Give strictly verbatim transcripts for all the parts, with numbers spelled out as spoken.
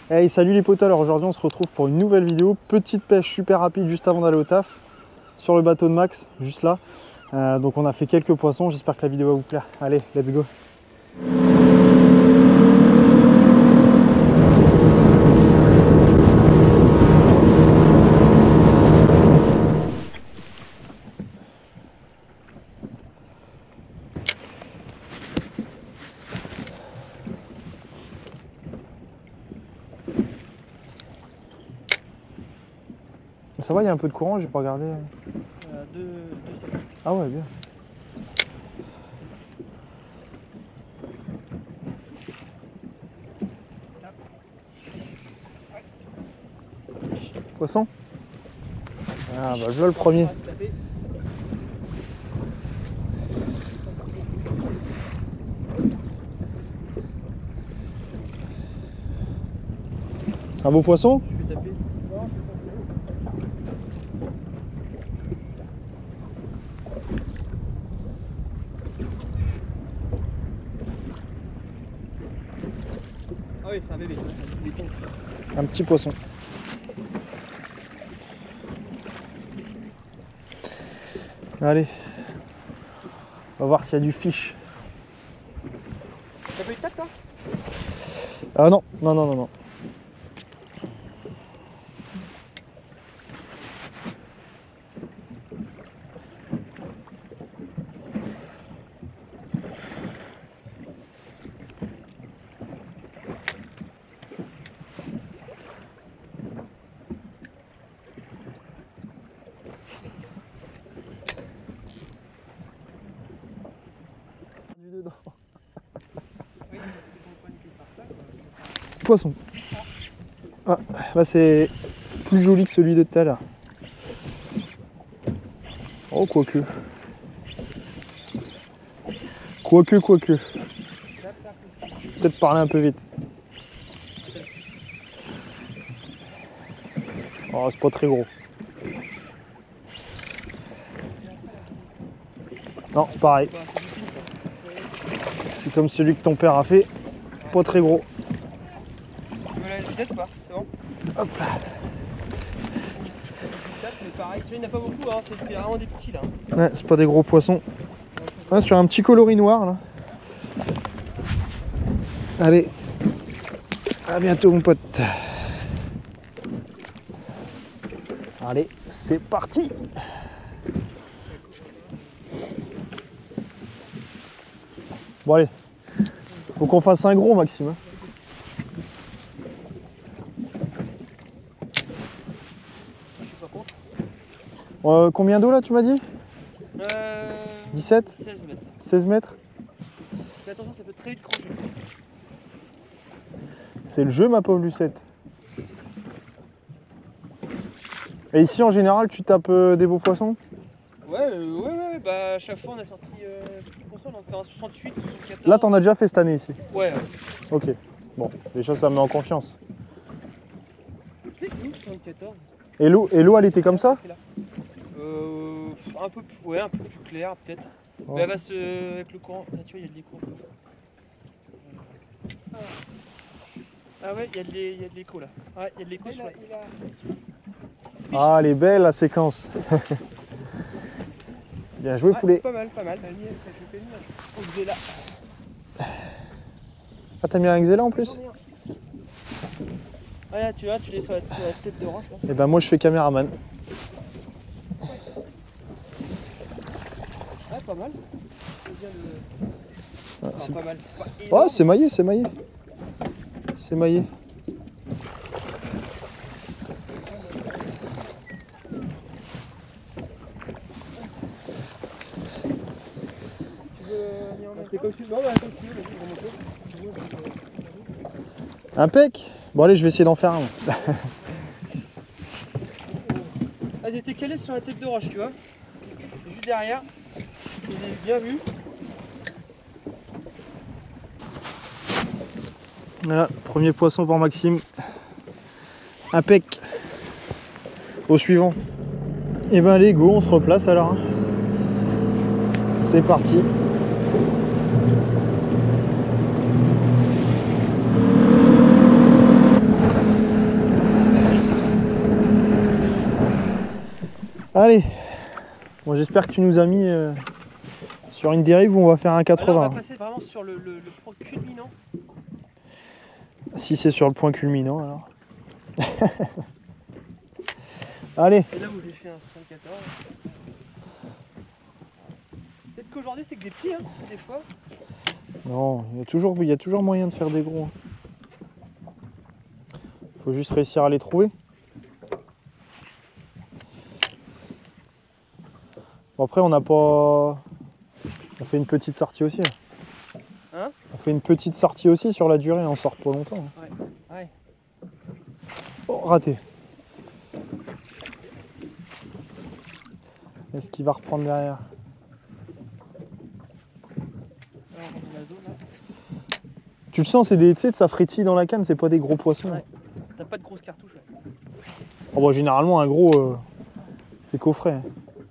Hey, salut les potos, alors aujourd'hui on se retrouve pour une nouvelle vidéo. Petite pêche super rapide juste avant d'aller au taf sur le bateau de Max, juste là. Euh, donc on a fait quelques poissons, j'espère que la vidéo va vous plaire. Allez, let's go. Ça va, il y a un peu de courant, j'ai pas regardé. Euh, deux, deux secondes. Ah ouais, bien. Poisson? Ah bah je veux le premier. C'est un beau poisson? Je vais taper. Ah oui, c'est un bébé, c'est des pinces. Un petit poisson. Allez, on va voir s'il y a du fish. T'as pas eu de tape toi? Ah non, non, non, non, non. Dedans. Poisson. Ah, là c'est plus joli que celui de tout à l'heure. Oh, quoique. Quoique, quoique. Je vais peut-être parler un peu vite. Oh, c'est pas très gros. Non, c'est pareil. C'est comme celui que ton père a fait. Pas très gros. Tu veux la tête ou pas? C'est bon? Hop là. Mais pareil, tu vois, il n'y en a pas beaucoup, hein. C'est vraiment des petits là. Ouais, c'est pas des gros poissons. Ah, sur un petit coloris noir là. Allez. À bientôt mon pote. Allez, c'est parti. Bon allez. Faut qu'on fasse un gros Maxime. Euh, combien d'eau là tu m'as dit? Euh... dix-sept? seize mètres. seize mètres? Mais attention, ça peut très vite crocher. C'est le jeu ma pauvre Lucette. Et ici en général tu tapes euh, des beaux poissons? Ouais, euh, ouais, ouais, bah à chaque fois on a sorti, euh, je suis conscient, on en fait un soixante-huit, soixante-quatorze. Là t'en as déjà fait cette année ici? Ouais. Ok. Bon, déjà ça me met en confiance. C'est où soixante-quatorze? Et l'eau, et l'eau elle était comme ça? Euh, un peu plus, ouais, un peu plus clair peut-être. Oh. Mais elle va se, avec le courant. Ah, tu vois, il y a de l'écho. Ah. Ah ouais, il y a de l'é- il y a de l'écho là. Ouais, il y a de l'écho sur la... Ah, elle est belle la séquence. Bien joué Ouais, poulet. pas mal, pas mal. On faisait là. Ah, t'as mis un xéla en plus? Ah là, tu vois, tu l'es sur la, sur la tête de roche là. Et ben moi je fais caméraman. Ouais, pas mal. C'est bien le... Ah, Enfin, c'est pas mal. Pas oh, énorme. c'est maillé, c'est maillé. C'est maillé. C'est comme si... Non, bah, continue, vas-y, remonte. Impec. Bon allez, je vais essayer d'en faire un. Ah, j'étais calé sur la tête de roche, tu vois. Juste derrière. Vous avez bien vu. Voilà, premier poisson pour Maxime. Impec. Au suivant. Et ben allez, go, on se replace alors. C'est parti. Allez. Bon, j'espère que tu nous as mis euh, sur une dérive où on va faire un quatre-vingts. Alors, on va passer vraiment sur le, le, le point culminant. Si c'est sur le point culminant alors. Allez. Et là où j'ai fait un soixante-quatorze. Peut-être qu'aujourd'hui c'est que des petits, hein, des fois. Non, il y a toujours, il y a toujours moyen de faire des gros. Faut juste réussir à les trouver. Bon, après, on n'a pas... On fait une petite sortie aussi. Hein? On fait une petite sortie aussi sur la durée, on sort pas longtemps. Ouais, ouais. Oh, raté. Est-ce qu'il va reprendre derrière? Alors, on a la zone, là. Tu le sens, c'est des, tu sais, ça frétille dans la canne, c'est pas des gros poissons. Ouais. T'as pas de grosses cartouches. Ouais. Oh, bah, généralement, un gros, euh, c'est coffret.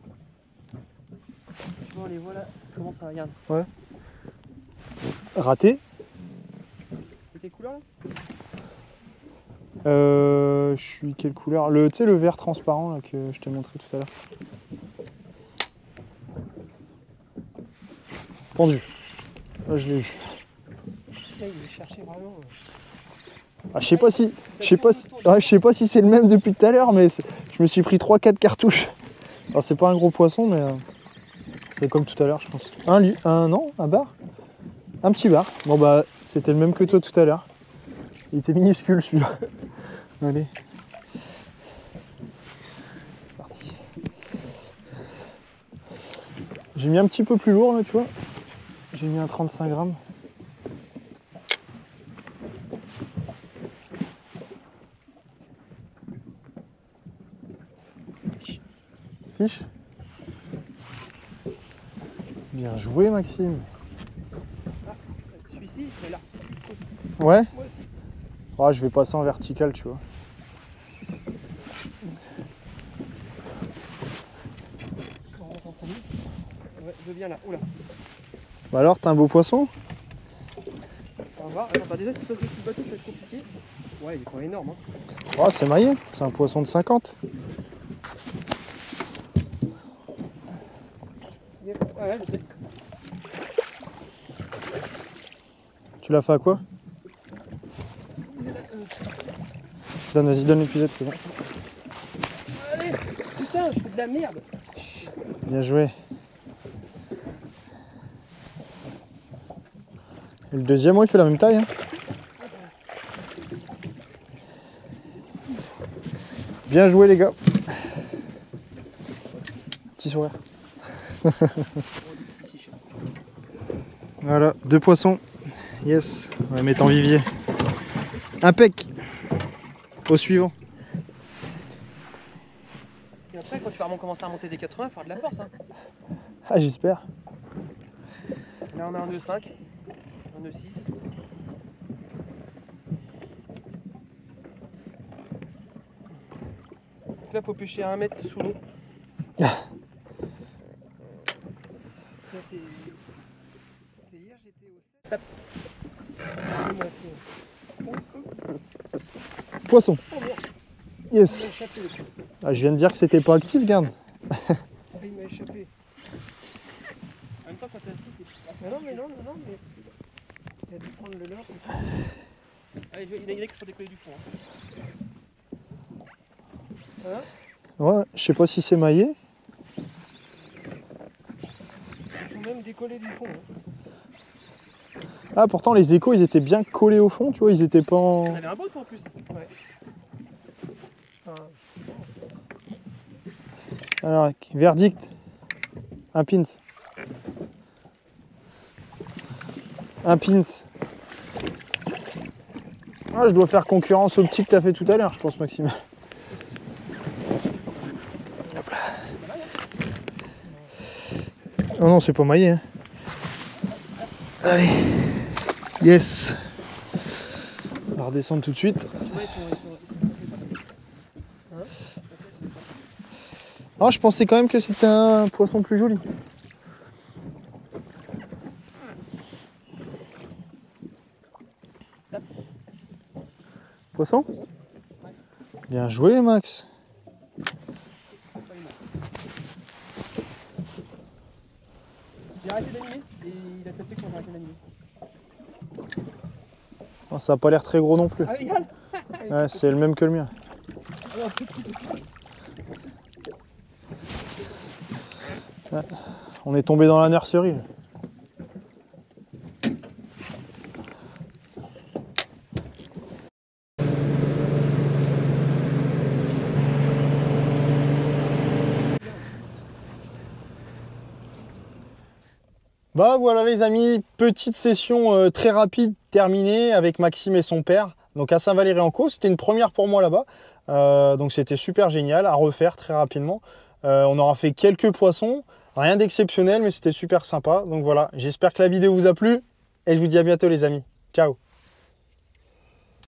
Tu vois, on les voit là, comment ça regarde. Ouais. Raté. C'est tes couleurs là? Euh, je suis quelle couleur? Le, tu sais, le vert transparent là, que je t'ai montré tout à l'heure. Pendu. Là, je l'ai vu. Là, il est cherché vraiment. Ah, je sais pas si, je sais pas si, ouais, je sais pas si c'est le même depuis tout à l'heure, mais je me suis pris trois quatre cartouches. Alors c'est pas un gros poisson, mais euh, c'est comme tout à l'heure, je pense. Un, lui, un non, un bar, un petit bar. Bon bah c'était le même que toi tout à l'heure. Il était minuscule celui-là. Allez. C'est parti. J'ai mis un petit peu plus lourd là, tu vois. J'ai mis un trente-cinq grammes. Fiche. Bien joué Maxime. Ah, celui-ci, il a l'air. Ouais. Moi aussi. Ah, je vais passer en vertical, tu vois. On rentre en premier. Ouais, je viens là. Oula. Bah alors, t'as un beau poisson? On va voir. Alors, bah déjà, si tu passes dessus le bateau, ça va être compliqué. Ouais, il est pas énorme. Hein. Oh, c'est maillé. C'est un poisson de cinquante. Ouais, je sais. Tu l'as fait à quoi? Donne, vas-y, donne l'épisode, c'est bon. Allez, putain, je fais de la merde. Bien joué. Et le deuxième, moi, il fait la même taille. Hein. Bien joué, les gars. Petit sourire. Voilà, deux poissons. Yes, on va mettre en vivier. Impec. Au suivant. Et après, quand tu vas vraiment commencer à monter des quatre-vingts, il faut avoir de la force. Hein. Ah, j'espère. Là, on a un nœud cinq, un nœud six. Donc là, il faut pêcher à un mètre sous l'eau. Là, c'est... c'est hier, j'étais au sept. Poisson. Oh, merde. Yes. Il m'a échappé, le poisson. Ah, je viens de dire que c'était pas actif, garde. Il m'a échappé. En même temps, quand t'as assis, c'est... Ah non, mais non, non, non, mais... Il a dû prendre le leurre. Allez, il a Y pour décoller du fond. Hein. Hein? Ouais, je sais pas si c'est maillé. Ils sont même décollés du fond. Hein. Ah, pourtant, les échos, ils étaient bien collés au fond, tu vois, ils étaient pas en... On avait un beau en plus. Ouais. Enfin, Alors, verdict. Un pins. Un pins. Ah, je dois faire concurrence au petit que tu as fait tout à l'heure, je pense, Maxime. Hop là. Oh non, c'est pas maillé. Hein. Allez. Yes. On va redescendre tout de suite. tu vois, ils sont... Ils sont, ils sont... Hein. Ah, je pensais quand même que c'était un poisson plus joli. Poisson? Bien joué, Max. J'ai arrêté d'animer et il a tapé quand j'ai arrêté d'animer. Oh, ça n'a pas l'air très gros non plus. Ah, regarde. Ouais, c'est le même que le mien. Alors, petit, petit. Ouais. On est tombé dans la nurserie. Bah voilà les amis, petite session euh, très rapide terminée avec Maxime et son père. Donc à Saint-Valery-en-Caux, c'était une première pour moi là-bas. Euh, donc c'était super génial à refaire très rapidement. Euh, on aura fait quelques poissons, rien d'exceptionnel mais c'était super sympa. Donc voilà, j'espère que la vidéo vous a plu et je vous dis à bientôt les amis. Ciao!